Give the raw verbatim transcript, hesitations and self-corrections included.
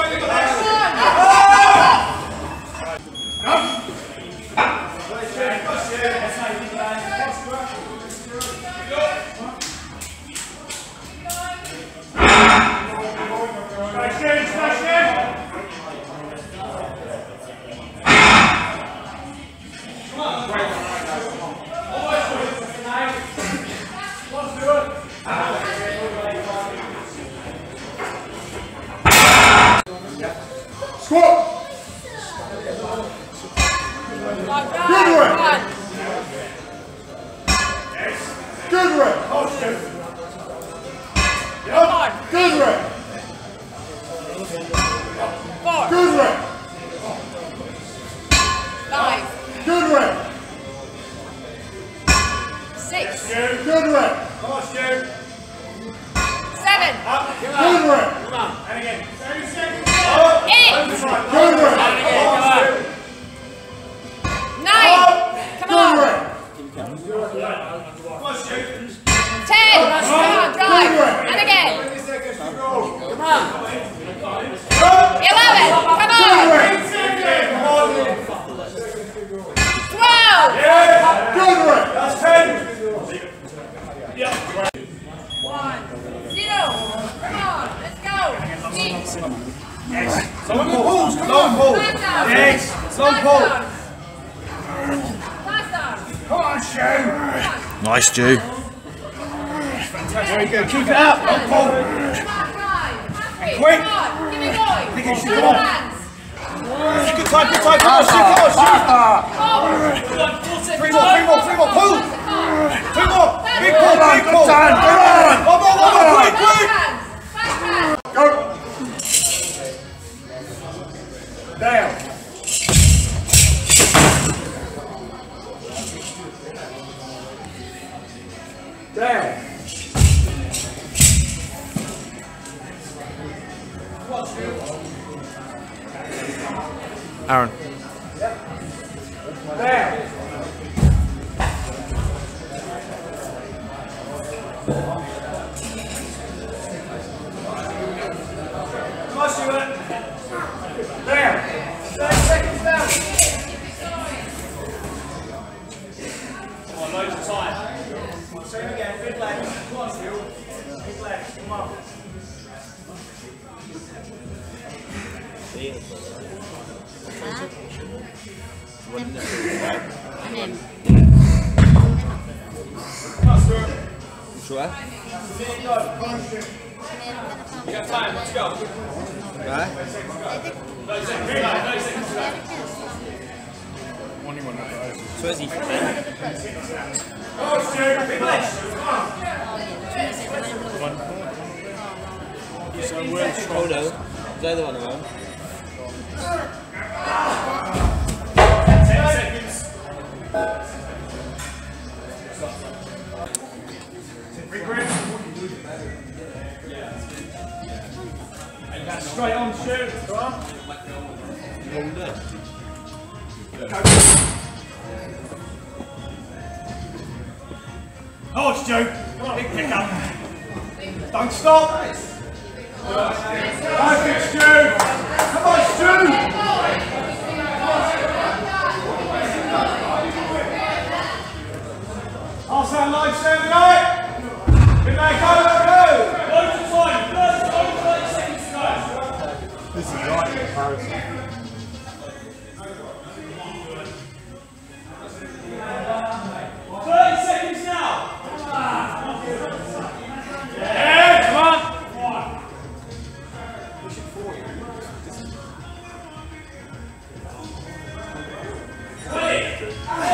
Nice, Stu. Very good. Keep it up. Don't pull. And quick. Think it should go on. Good time, good time. Come on, shoot, come on, shoot. Three more, three more, three more. Pull. Two more. Big pull, big pull. Come on. One more, one more. Quick, quick. Go. Down. Down. Aaron. Down. Come on, Stuart. Down. thirty seconds down. Come on, loads of time. Same again, big legs. Come on, Stuart. Big legs, come on. I'm in. Sure? You got time, let's go. Right? Swizzy. Go, Stuart, big legs. So where's Frodo? Is that the one around? ten seconds. Regroup. Straight on, shoot. Go on. Oh, Stu. Big pick up. Don't stop. Perfect, Stu. Come on, Stu. I'll stand line, stand right. Good night, go, go. Loads of time. First, thirty seconds to go. This is right in comparison. thirty seconds now. Yeah, come on. Push it forward. twenty.